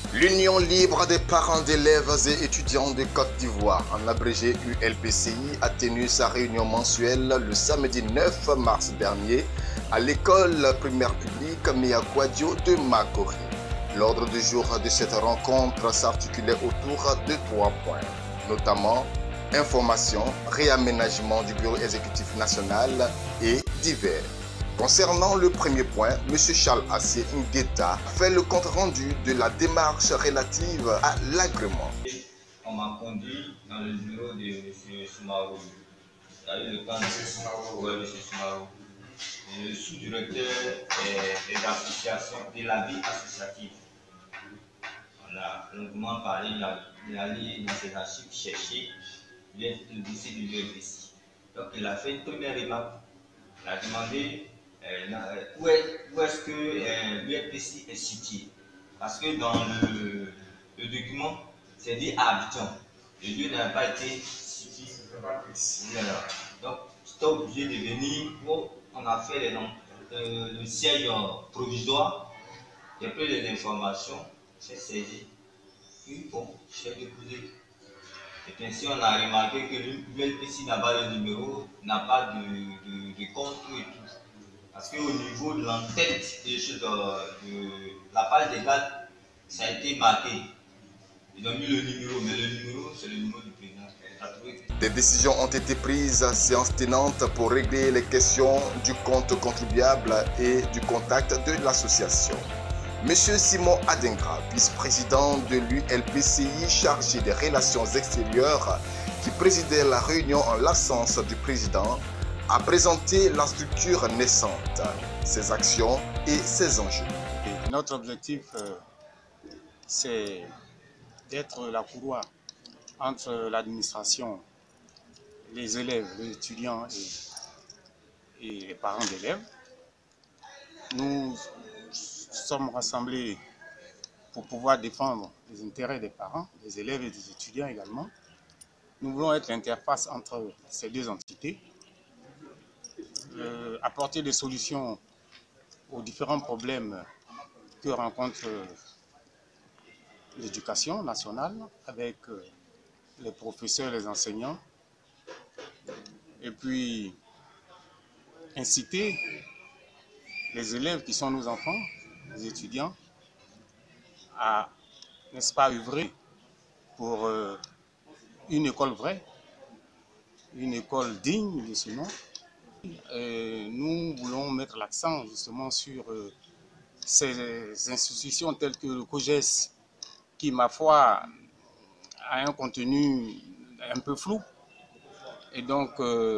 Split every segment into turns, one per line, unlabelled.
L'Union libre des parents d'élèves et étudiants de Côte d'Ivoire, en abrégé ULPCI, a tenu sa réunion mensuelle le samedi 9 mars dernier à l'école primaire publique Miakwadio de Makori. L'ordre du jour de cette rencontre s'articulait autour de 3 points, notamment information, réaménagement du bureau exécutif national et divers. Concernant le premier point, M. Charles Assé Ngueta fait le compte-rendu de la démarche relative à l'agrément.
On m'a conduit dans le bureau de M. Soumaro. Il y a eu le temps de M. Soumaro. Le sous-directeur des associations, de la vie associative. On a longuement parlé, il a allé dans ses archives chercher le dossier du ULPCI. Donc il a fait une première remarque. Il a demandé où est-ce que l'ULPCI est situé. Parce que dans le document, c'est dit à Abidjan. Le lieu n'a pas été situé. Donc, j'étais obligé de venir où on a fait le siège provisoire. J'ai pris les informations, j'ai saisi. Puis, bon, j'ai déposé. Et ainsi, on a remarqué que l'ULPCI n'a pas de numéro, n'a pas de compte et tout. Parce qu'au niveau de l'entête de la page des dates, ça a été marqué. Ils ont mis le numéro, mais le numéro, c'est le numéro du président.
Des décisions ont été prises séance tenante pour régler les questions du compte contribuable et du contact de l'association. Monsieur Simon Adengra, vice-président de l'ULPCI chargé des relations extérieures, qui présidait la réunion en l'absence du président, a présenté la structure naissante, ses actions et ses enjeux.
Et notre objectif, c'est d'être la courroie entre l'administration, les élèves, les étudiants et les parents d'élèves. Nous sommes rassemblés pour pouvoir défendre les intérêts des parents, des élèves et des étudiants également. Nous voulons être l'interface entre ces deux entités, apporter des solutions aux différents problèmes que rencontre l'éducation nationale avec les professeurs, les enseignants, et puis inciter les élèves qui sont nos enfants, les étudiants, à, n'est-ce pas, œuvrer pour une école vraie, une école digne de ce nom. Nous voulons mettre l'accent justement sur ces institutions telles que le COGES, qui, ma foi, a un contenu un peu flou. Et donc,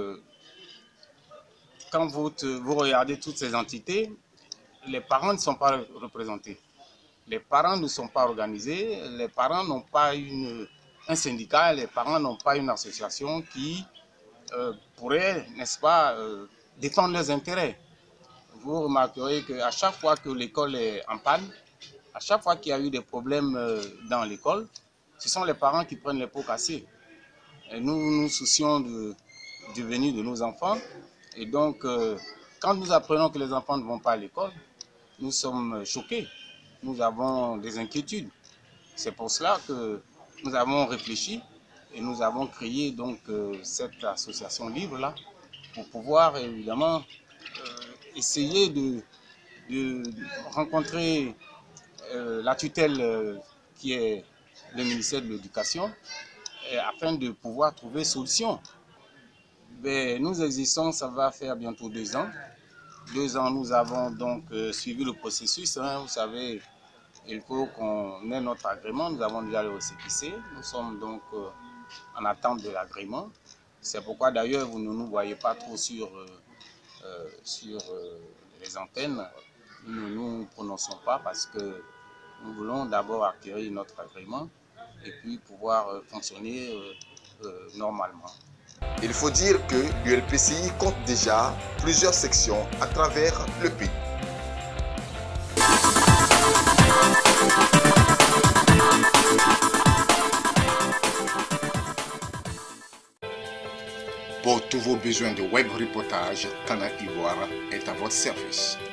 quand vous regardez toutes ces entités, les parents ne sont pas représentés. Les parents ne sont pas organisés, les parents n'ont pas un syndicat, les parents n'ont pas une association qui pourrait, n'est-ce pas, défendre leurs intérêts. Vous remarquerez qu'à chaque fois que l'école est en panne, à chaque fois qu'il y a eu des problèmes dans l'école, ce sont les parents qui prennent les pots cassés. Et nous nous soucions du devenir de nos enfants. Et donc, quand nous apprenons que les enfants ne vont pas à l'école, nous sommes choqués. Nous avons des inquiétudes. C'est pour cela que nous avons réfléchi et nous avons créé donc cette association libre-là pour pouvoir évidemment essayer de rencontrer la tutelle qui est le ministère de l'Éducation afin de pouvoir trouver solution. Mais nous existons, ça va faire bientôt 2 ans. 2 ans, nous avons donc suivi le processus. Vous savez, il faut qu'on ait notre agrément. Nous avons déjà le récépissé. Nous sommes donc en attente de l'agrément. C'est pourquoi d'ailleurs vous ne nous voyez pas trop sur les antennes. Nous ne nous prononçons pas parce que nous voulons d'abord acquérir notre agrément et puis pouvoir fonctionner normalement.
Il faut dire que l'ULPCI compte déjà plusieurs sections à travers le pays. Pour tous vos besoins de web reportage, Canal Ivoire est à votre service.